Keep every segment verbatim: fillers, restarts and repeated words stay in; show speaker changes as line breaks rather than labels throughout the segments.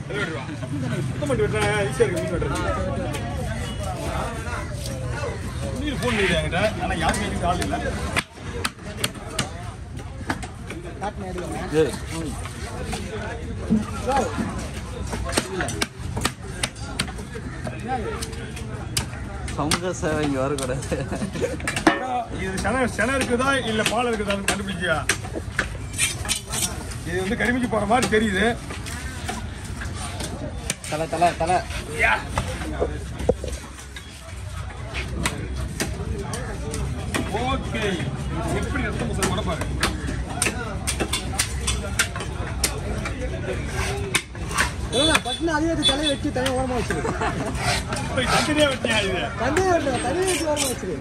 சுத்தம் பண்ணி விட்டுறேன், ஈஸியாக இருக்கு மீன் வெட்டுறது. மீன் ஃபோன் இல்லை என்கிட்ட, ஆனால் யாருமே எனக்கு ஆள் இல்லை.
சமூக சேவை இங்கே வரக்கூடாது.
இது சென சென இருக்குதா இல்லை பால் இருக்குதான்னு கண்டுபிடிச்சியா? இது வந்து கரிமிச்சு போகிற மாதிரி தெரியுது.
தலை தலை தலை
ஓகே. எப்படி ரத்தம் முசல் கூட பாரு.
பட்டுன்னு அதே தலையை வச்சு தனியாக ஓரமாக வச்சிரு.
தனியாக வச்சியா? இது
தனியாக வெட்டு தனியாக வச்சு ஓரமாக வச்சிரு.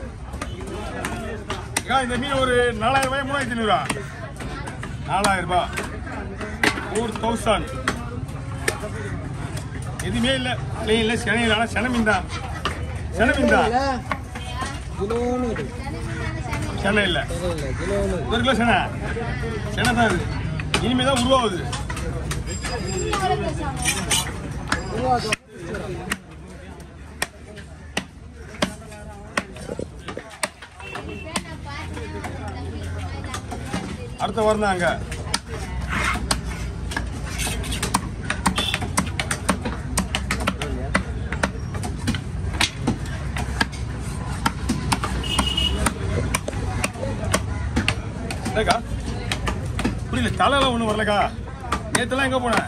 இந்த மீன் ஒரு நாலாயிரம் ரூபாய் மூவாயிரத்தி ஐநூறுவா நாலாயிரம் ரூபாய் ஃபோர் தௌசண்ட். எதுவுமே இல்லை, பிளேன் இல்லை, சென இல்லை. ஆனால் சென மீன் தான், சென மீன் தான். சென்னை இல்லை, ஒரு கிலோ சென சென தான். இது இனிமே தான் உருவாகுது. அடுத்த வாரம் தான் அங்க புரியல. தலையெல்லாம் ஒன்றும் வரலக்கா. நேற்றுலாம் எங்கே போனேன்?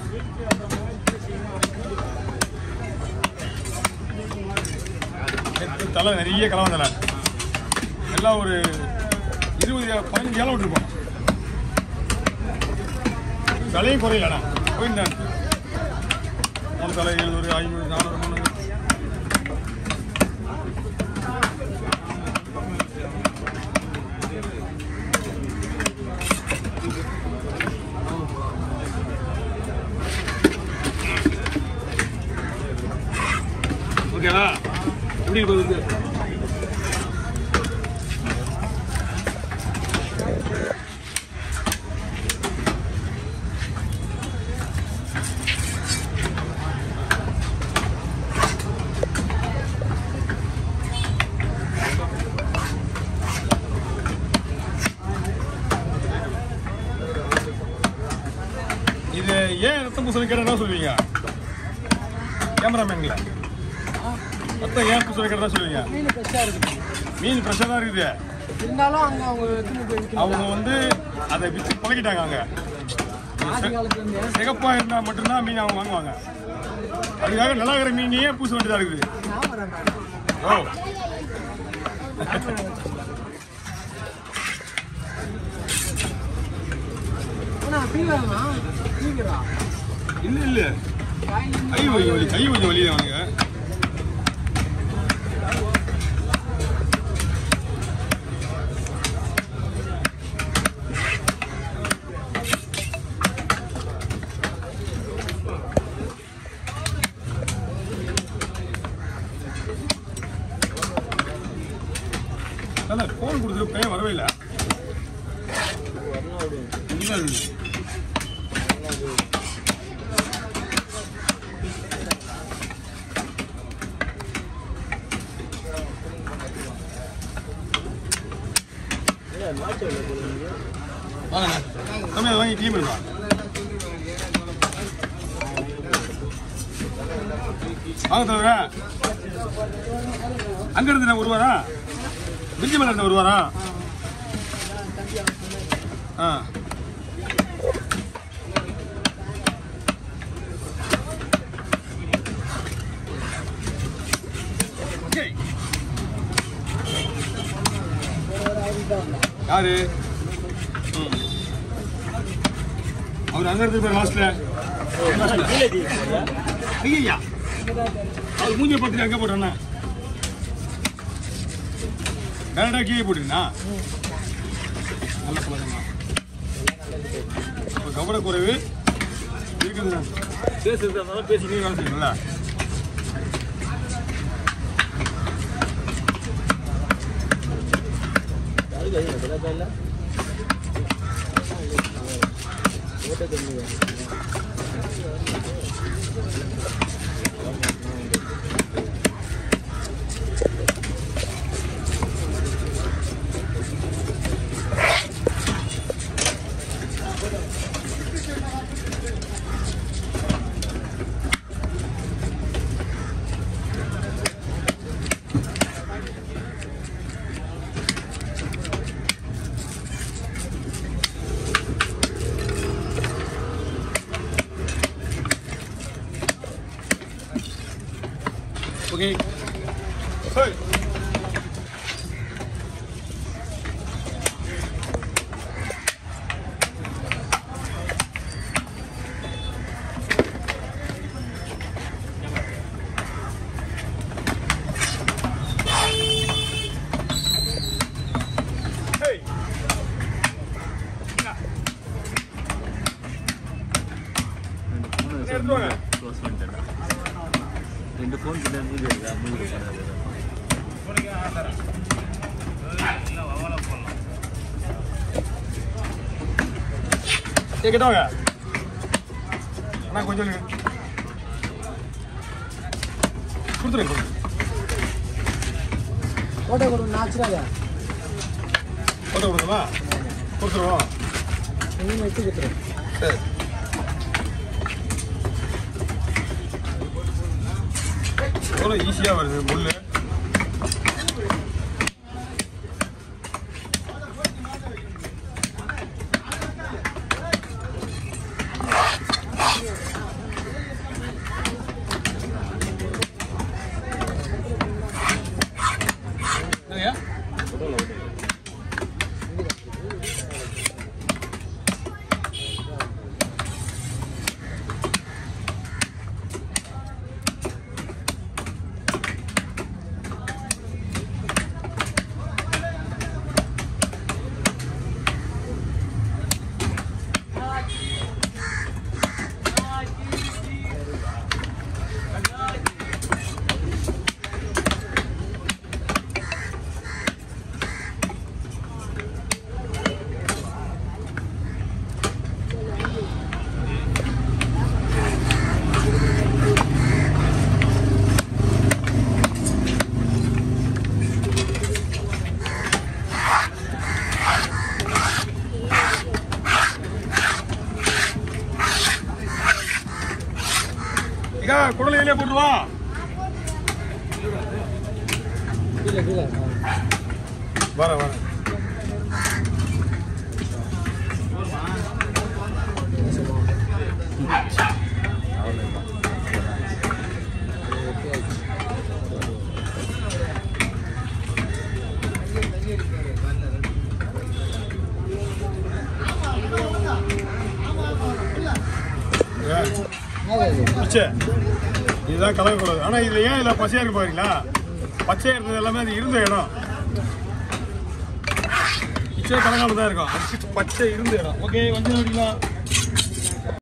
நேற்று தலை நிறைய கிளம்ப தலை எல்லாம் ஒரு இருபது பதினஞ்சு ஏழை விட்டுருப்போம். தலையும் குறையிலண்ணா போயிருந்தேன். மூணு தலை எழுநூறு ஐநூறு நானூறு முந்நூறு. ஓகேவா? எப்படி போகுது? இது ஏன் ரத்தம் பூசணி கேட்டா சொல்லுவீங்க? கேமராமேன்ல ரத்தம் ஏன் பூசணி கேட்டா சொல்லுவீங்க?
மீன் ஃப்ரெஷ்ஷாக இருக்குது.
மீன் ஃப்ரெஷ்ஷாக தான் இருக்குது.
இருந்தாலும் அங்கே அவங்க
அவங்க வந்து அதை விற்று பழகிட்டாங்க. அங்கே சிகப்பாக இருந்தால் மட்டும்தான் மீன் அவங்க வாங்குவாங்க. அதுக்காக நல்லா இருக்கிற மீனையே பூச வேண்டியதாக இருக்குது. ஓ இல்ல இல்ல கை வலி வலி கை கொஞ்சம் வலி அவனுங்க. போன் கொடுத்துட்டு பையன் வரவே இல்லை. வாங்கி கிளீன் பண்ணுவா. வாங்க தவிர அங்க இருந்து ஒரு வாரா பிரிட்ஜ் மேல இருந்து ஒரு வாரா. ஆ யாரு அவர் அங்க இருந்து போய் லாஸ்ட்ல ஐயா அவர் மூஞ்சியை பார்த்துட்டு அங்கே போட்டேன்னா டேரக்டா கீழே போட்டுருந்தா நல்ல பழக்கம்மா. கவனக்குறைவு இருக்குது. பேசுறது அதனால பேசிக்கிட்டே வேலை செய்யணும்ல. ஓகே சரி
க்ளோஸ் பண்ணிட்டேன். ரெண்டு ஃபோன் கிட்ட மூஞ்சி இருக்கா மூஞ்சி பண்ணாது.
கேட்டவாங்க அண்ணா கொஞ்சம் கொடுத்துருங்க
ஃபோட்டோ கொடுங்க நேச்சுரலா
ஃபோட்டோ கொடுங்களா கொடுத்துருவோம்.
நீங்கள் எடுத்து கொடுத்துருவோம்.
சரி எவ்வளோ ஈஸியாக வருது முள். குடலை வெளியே போட்டுவா. வர வர இதுதான் கலக்கக்கூடாது. ஆனா இதுல ஏன் இதுல பச்சையா இருக்கு பாருங்களா? பச்சையா இருந்தது எல்லாமே அது இருந்த இடம். பச்சை கலக்காம தான் இருக்கும். பச்சை இருந்த இடம். ஓகே கொஞ்சம் அப்படிங்களா?